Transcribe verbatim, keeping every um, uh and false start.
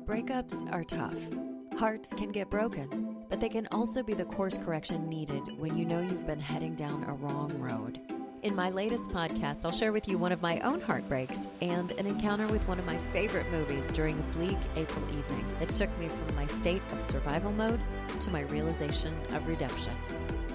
Breakups are tough. Hearts can get broken, but they can also be the course correction needed when you know you've been heading down a wrong road. In my latest podcast, I'll share with you one of my own heartbreaks and an encounter with one of my favorite movies during a bleak April evening that took me from my state of survival mode to my realization of redemption.